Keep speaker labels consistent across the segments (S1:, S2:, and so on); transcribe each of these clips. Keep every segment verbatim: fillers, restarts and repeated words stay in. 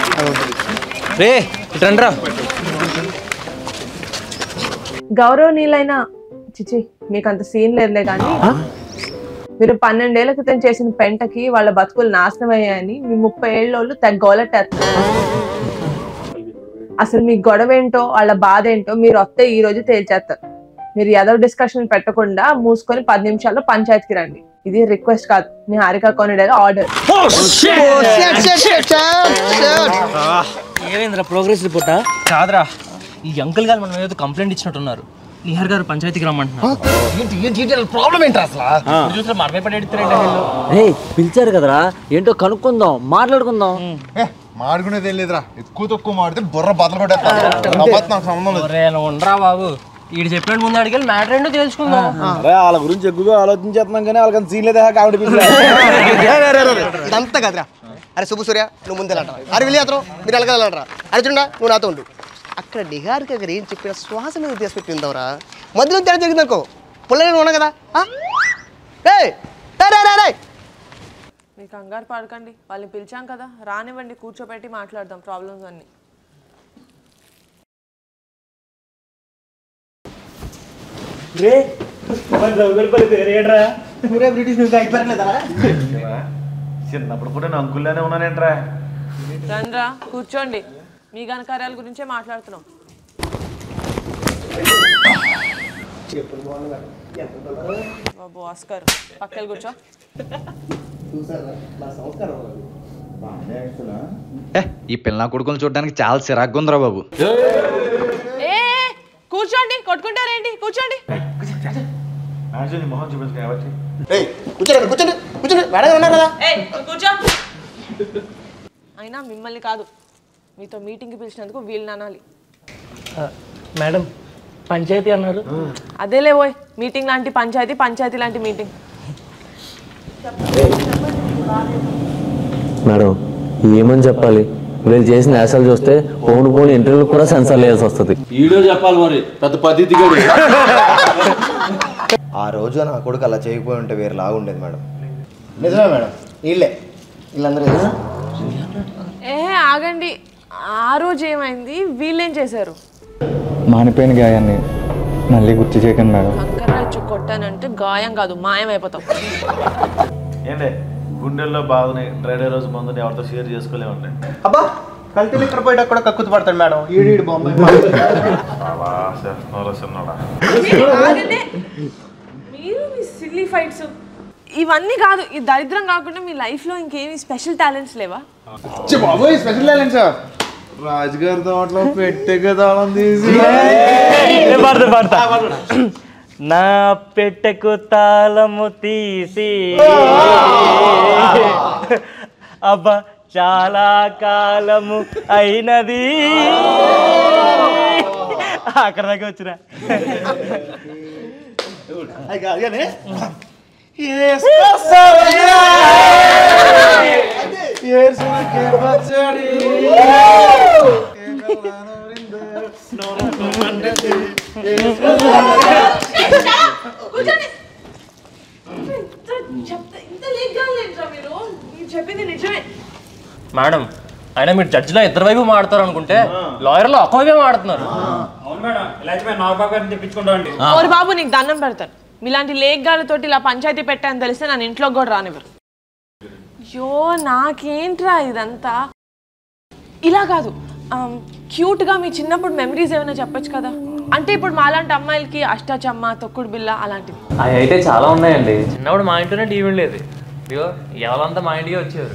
S1: రే రండ్రా.
S2: గౌరవనీయులైన చిచి మీకు అంత సీన్ లేదులే కానీ మీరు పన్నెండేళ్ల క్రితం చేసిన పెంటకి వాళ్ళ బతుకులు నాశనం అయ్యాయని మీ ముప్పై ఏళ్ళోళ్ళు తగ్గోలట్టేస్తారు. అసలు మీ గొడవ ఏంటో వాళ్ళ బాధ ఏంటో మీరు వస్తే ఈ రోజు తేల్చేస్తారు. మీరు ఏదో డిస్కషన్ పెట్టకుండా మూసుకొని పది నిమిషాల్లో పంచాయతీకి రండి. ఇది రిక్వెస్ట్ కాదు, మీ హారిక కొనిడేది ఆర్డర్.
S1: ఏమైందిరా ప్రోగ్రెస్ రిపోర్టా? కాదురా, ఈ అంకుల్ గారు మనం ఏదో కంప్లైంట్ ఇచ్చినట్టున్నారు. నిహార్ గారు పంచాయతీకి రమ్మంటున్నారు.
S3: పిలిచారు కదరా, ఏంటో కనుక్కుందాం, మాట్లాడుకుందాం.
S4: మాడుకునేది ఏం లేదురా, ఎక్కువ తక్కువ మాడితే బుర్ర బద్దలు కొట్టేస్తా.
S1: ఉండరా బాబు, వీడు చెప్పినట్టు ముందు అడిగి మ్యాటర్ ఏంటో తెలుసుకుందాం.
S3: వాళ్ళ గురించి ఎక్కువగా ఆలోచించేస్తున్నాం కానీ వాళ్ళకి సీన్ లేదా కామెడీ.
S5: ఇదంతా కదరా. అరే శుభ సూర్య, నువ్వు ముందు వెళ్ళరా. అరే వెళ్ళి అతను మీరు వెళ్ళగలరా. అరే చూడా, నువ్వు నాతో ఉండు. అక్కడ నిహారిక గారు ఏం చెప్పిన శ్వాస మీద తీసుపెట్టిందవరా. మధ్యలో తేడా జరిగిందనుకో పుల్లలు ఉన్నా కదా.
S2: మీకు కంగారు పడకండి, వాళ్ళని పిలిచాం కదా, రానివ్వండి, కూర్చోబెట్టి మాట్లాడదాం ప్రాబ్లమ్స్ అన్ని.
S4: చిన్నప్పుడు కూడా నేను అంకుల్లోనే ఉన్నానేంట్రా.
S2: రండ్రా కూర్చోండి, మీ ఘనకార్యాల గురించే మాట్లాడుతున్నాం. బాబు ఆస్కర్ పక్కన కూర్చో.
S6: ఈ పిల్ల కొడుకులు చూడడానికి చాలా చిరాగ్గా ఉందిరా బాబు.
S2: ఏ కూర్చోండి, కొట్టుకుంటారేంటి? కూర్చోండి.
S4: మొహం చూపించుకోవచ్చు.
S5: కూర్చోండి కూర్చోండి కూర్చోండి మేడం ఉన్నారు కదా.
S2: కూర్చో. అయినా మిమ్మల్ని కాదు, మీతో మీటింగ్కి పిలిచినందుకు వీళ్ళని అనాలి.
S1: మేడం పంచాయతీ అన్నారు.
S2: అదేలే పోయ్, మీటింగ్ లాంటి పంచాయతీ, పంచాయతీ లాంటి మీటింగ్.
S3: మేడం ఏమని చెప్పాలి? వీళ్ళు చేసిన యాసలు చూస్తే పోను పోను ఇంటర్వ్యూ కూడా సెన్సార్ వేయాల్సి వస్తుంది.
S7: వీడియో చెప్పాలి మరి, పెద్ద పద్ధతి.
S5: ఆ రోజు నా కొడుకు అలా చేయకపోయి ఉంటే వేరే లాగా ఉండేది మేడం. నిజమే మేడం, వీళ్ళే వీళ్ళందరూ.
S2: ఏ ఆగండి, ఆ రోజు ఏమైంది? వీళ్ళేం చేశారు?
S8: మానిపోయిన గాయాన్ని మళ్ళీ గుర్తు చేయకండి మేడం.
S2: కంకరాచ్చు కొట్టానంటే గాయం కాదు, మాయం అయిపోతాం.
S4: ఏంటే గుండెల్లో బాధని డ్రైడే రోజు మందుని ఎవరితో షేర్ చేసుకోలేమండి.
S5: అబ్బా కల్తీ లిక్కర్ పోయినా కూడా కక్కుతు పడతాడు మేడం. ఈడు బాంబే
S2: మీరు మీ సిల్లీ ఫైట్స్ ఇవన్నీ కాదు, ఈ దరిద్రం కాకుండా మీ లైఫ్ లో ఇంకేమి స్పెషల్ టాలెంట్స్ లేవా?
S4: బాబోయ్ స్పెషల్ టాలెంట్ సార్. రాజుగారి తోటలో పెట్టె తాళం తీసి
S1: నా పెట్టెకు తాళము తీసి అబ్బా చాలా కాలము అయినది. అక్కడ దాకా వచ్చిన మేడం. అయినా మీరు జడ్జిలో ఇద్దరు వైపు మాడతారు అనుకుంటే లాయర్లో ఒక వైపే మాడుతున్నారు.
S2: బాబు నీకు దండం పెడతారు. మీలాంటి లేఖగాలతోటి ఇలా పంచాయతీ పెట్టాలని తెలిస్తే నన్ను ఇంట్లోకి కూడా రానివ్వరు. అయ్యో నాకేంట్రా ఇదంతా. ఇలా కాదు, క్యూట్గా మీ చిన్నప్పుడు మెమరీస్ ఏమైనా చెప్పొచ్చు కదా. అంటే ఇప్పుడు మాలాంటి అమ్మాయిలకి అష్టాచమ్మ, తొక్కుడు బిల్ల అలాంటివి
S3: అవి అయితే చాలా ఉన్నాయండి.
S1: చిన్నప్పుడు మా ఇంట్లోనే టీవీ లేదు, ఎవరంతా మా ఇంటికి వచ్చారు.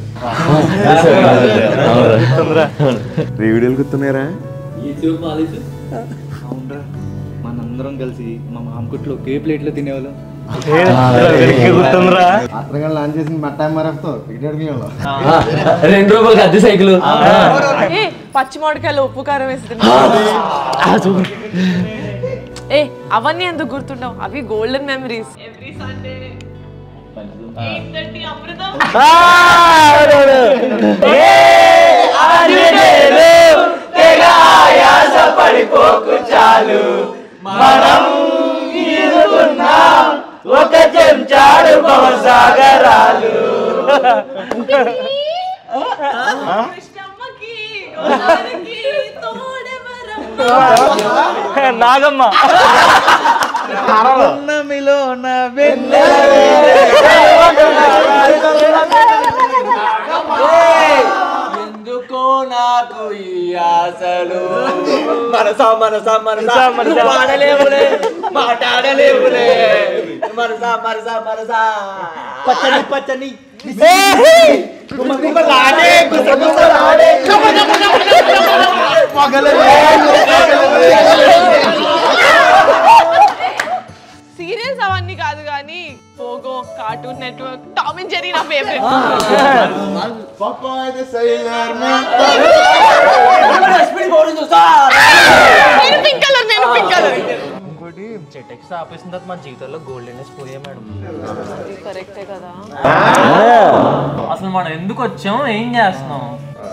S4: వీడియోలు గుర్తున్నారా?
S8: మనందరం కలిసి మా మామకుట్లో ఒకే ప్లేట్లో తినేవాళ్ళం.
S4: లాంచ్ చేసిన మట్టా మరఫ్తో
S3: రెండు రూపాయలకి అద్దె సైకిల్,
S2: పచ్చి మామిడికాయలు ఉప్పు కారం వేసి. ఏ అవన్నీ ఎందుకు గుర్తుండవు? అవి గోల్డెన్ మెమరీస్. ఎవ్రీ సండే
S1: పడిపోకు చాలు, మనం ఒక చెంచాడు భవసాగరాలు. నాగమ్మ
S8: ఎందుకో నాకు ఈ ఆశలు మనసా మనసా మనసా మాడలేవులే మాట్లాడలేవులే మనసా మనసా మనసా పచ్చని పచ్చని
S2: సీరియల్స్ అవన్నీ కాదు కానీ Pogo cartoon network Tom and Jerry నా ఫేవరెట్. నేను పింక్ కలర్ నేను పింక్ కలర్.
S1: ఇంకోటి చెట్టెక్స్ ఆపేసిన తర్వాత మా జీవితంలో గోల్డెన్నెస్ పోయే మేడం.
S2: కరెక్టే కదా.
S1: అసలు మనం ఎందుకు వచ్చాం ఏం చేస్తున్నాం?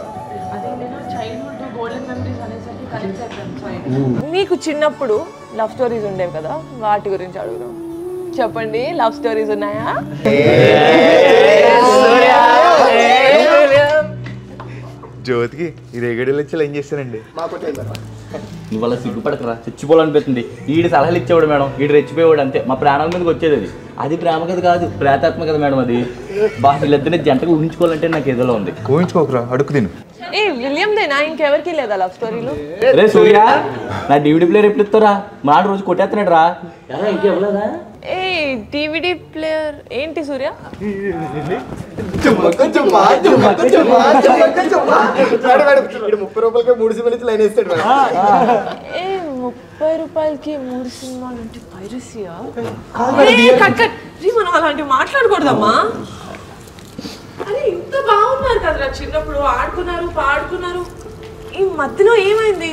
S2: నీకు చిన్నప్పుడు లవ్ స్టోరీస్ ఉండేవి కదా, వాటి గురించి అడుగుదాం. చెప్పండి, లవ్ స్టోరీస్ ఉన్నాయా?
S4: జ్యోతికి ఈ రేగడీలు వచ్చి ఏం చేస్తానండి?
S3: నువ్వు అలా సిగ్గుపడకరా, చచ్చిపోవాలనిపిస్తుంది. ఈడు సలహాలు ఇచ్చేవాడు మేడం, ఈడు రెచ్చిపోయేవాడు అంతే. మా ప్రాణాల మీదకి వచ్చేది అది. అది ప్రేమ కథ కాదు, ప్రేతాత్మ కదా మేడం అది. బా వీళ్ళిద్దరిని జంటగా ఊహించుకోవాలంటే నాకు ఏదోలో ఉంది.
S4: ఊహించుకోకరా, అడుగు తిను.
S2: ఏ విలియం దేనా, ఇంకెవరికి లేదా లవ్ స్టోరీలు?
S3: రే సూర్య, నా డివిడి ప్లేయర్ ఎప్పుడు ఇస్తారా? మాట రోజు కొట్టేస్తున్నాడు రా. ఇంకెవలేదా?
S2: ఏ డివిడి ప్లేయర్ ఏంటి సూర్య?
S5: ముప్పై రూపాయలకి మూడు సినిమాలు లైన్ వేస్తాడు.
S2: ఏ ముప్పై రూపాయలకి మూడు సినిమాలు అంటే పైరసీయా? కట్ కట్, మనం అలాంటివి మాట్లాడకూడదమ్మా. అరే ఇంత బాగున్నారు కదరా చిన్నప్పుడు, ఆడుకున్నారు పాడుకున్నారు, ఈ మధ్యలో ఏమైంది?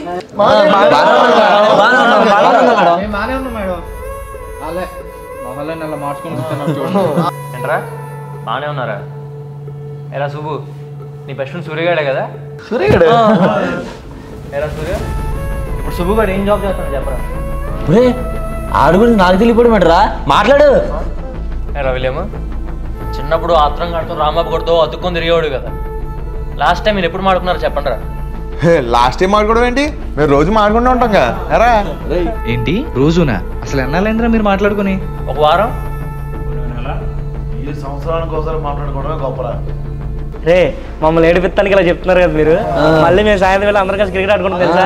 S1: ఏంట్రా బాగానే ఉన్నారా? ఎలా సుబ్బు, నీ బెస్ట్ ఫ్రెండ్ సూర్యగాడే కదా? సూర్యగాడు ఎలా సూర్య, ఇప్పుడు సుబ్బు గారు ఏం జాబ్ చేస్తాను చెప్పరా?
S3: ఆడు గురించి నాకు తెలియపోవడమేటరా, మాట్లాడు.
S1: ఎలా విలియమ్మ, చిన్నప్పుడు ఆత్రం కడుతూ రాంబాబు కొడుతూ అతుక్కొని తిరిగేవాడు కదా. లాస్ట్ టైం మీరు ఎప్పుడు మాడుకున్నారో చెప్పండి రా.
S4: లాస్ట్ టైం మాట్లాడడం ఏంటి, మేము రోజు మాట్లాడుకుంటూ ఉంటాం కదా. ఎరా
S6: ఏంటి రోజునా? అసలు ఎన్నాళ్ళైందిరా మీరు మాట్లాడుకుని?
S1: ఒక వారం.
S4: సంవత్సరానికి ఒకసారి మాట్లాడుకోవడమే గొప్పరా.
S1: రే మమ్మల్ని ఏడిపిస్తానికి ఇలా చెప్తున్నారు కదా మీరు, మళ్ళీ మేము సాయంత్రం వేళ అందరం కలిసి క్రికెట్ ఆడుకుంటాం తెలుసా?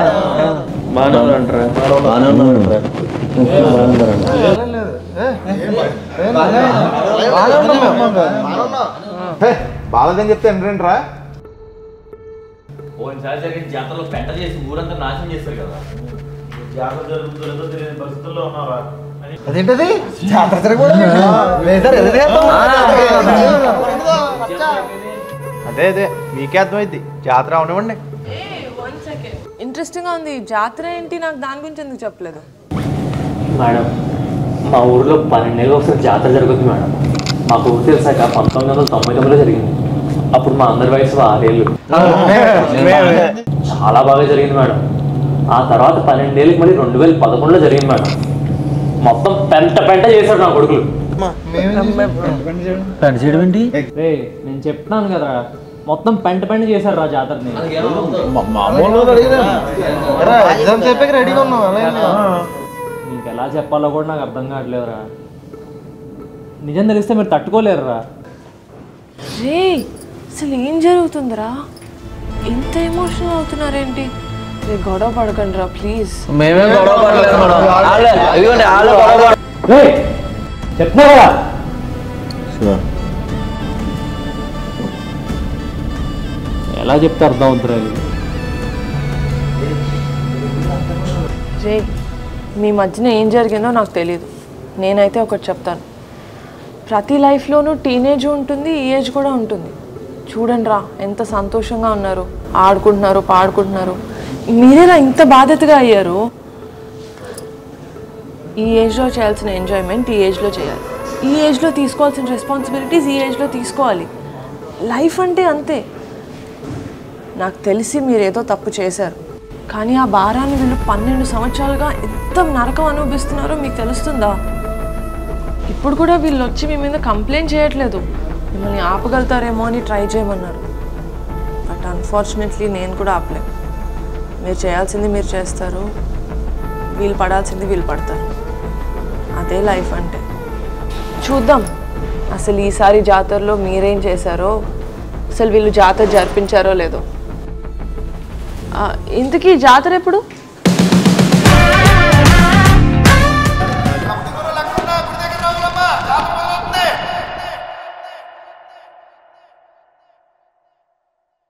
S4: బాలేదని చెప్తే ఏంటంటరా?
S3: ఓసారి జరిగిన జాతరలో పెంట చేసి ఊరంతా నాశనం చేస్తారు కదా. జాతర జరుగుతుందో తెలియని పరిస్థితుల్లో ఉన్నారా?
S5: అదేంటది
S8: అదే అదే మీకే అర్థమైంది, జాతర అవనివ్వండి.
S2: ఇంట్రెస్టింగ్ గా ఉంది. జాతర ఏంటి, నాకు దాని గురించి ఎందుకు చెప్పలేదు?
S1: మేడం, మా ఊర్లో పన్నెండేళ్ళు ఒకసారి జాతర జరుగుతుంది మేడం. మాకు ఊరు తెలిసాక పంతొమ్మిది వందల తొంభై తొమ్మిదిలో జరిగింది. అప్పుడు మా అందరి వయసు ఆరేళ్ళు. చాలా బాగా జరిగింది మేడం. ఆ తర్వాత పన్నెండేళ్ళకి మళ్ళీ రెండు వేల పదకొండులో జరిగింది మేడం. మొత్తం పెంట పెంట చేశాడు నా కొడుకులు.
S3: పెంట చేయడం ఏంటి?
S1: రే నేను చెప్తున్నాను కదా, మొత్తం పెంట పెంట చేశారు రా జాతరని.
S5: రెడీగా ఉన్నావు.
S1: నీకు ఎలా చెప్పాలో కూడా నాకు అర్థం కావట్లేదురా. నిజం తెలిస్తే మీరు తట్టుకోలేరురా.
S2: రే అసలు ఏం జరుగుతుందిరా, ఇంత ఎమోషనల్ అవుతున్నారేంటి? రే గొడవ పడకండి రా ప్లీజ్.
S3: మేమే గొడవ పడలేదు మేడం.
S1: చెప్తున్నా కదా. ఎలా చెప్తే అర్థం అవుతురా?
S2: రే మీ మధ్యన ఏం జరిగిందో నాకు తెలియదు. నేనైతే ఒకటి చెప్తాను, ప్రతి లైఫ్లోనూ టీనేజ్ ఉంటుంది, ఈ ఏజ్ కూడా ఉంటుంది. చూడండి రా ఎంత సంతోషంగా ఉన్నారు, ఆడుకుంటున్నారు పాడుకుంటున్నారు. మీరేలా ఇంత బాధ్యతగా అయ్యారు? ఈ ఏజ్లో చేయాల్సిన ఎంజాయ్మెంట్ ఈ ఏజ్లో చేయాలి, ఈ ఏజ్లో తీసుకోవాల్సిన రెస్పాన్సిబిలిటీస్ ఈ ఏజ్లో తీసుకోవాలి. లైఫ్ అంటే అంతే. నాకు తెలిసి మీరేదో తప్పు చేశారు, కానీ ఆ భారాన్ని వీళ్ళు పన్నెండు సంవత్సరాలుగా ఎంత నరకం అనుభవిస్తున్నారో మీకు తెలుస్తుందా? ఇప్పుడు కూడా వీళ్ళు వచ్చి మీ మీద కంప్లైంట్ చేయట్లేదు, మిమ్మల్ని ఆపగలుగుతారేమో అని ట్రై చేయమన్నారు. బట్ ఆ అన్ఫార్చునేట్లీ నేను కూడా ఆపలేను. మీరు చేయాల్సింది మీరు చేస్తారు, వీళ్ళు పడాల్సింది వీళ్ళు పడతారు. అదే లైఫ్ అంటే. చూద్దాం అసలు ఈసారి జాతరలో మీరేం చేశారో, అసలు వీళ్ళు జాతర జరిపించారో లేదో. ఇంతకీ జాతర ఎప్పుడు?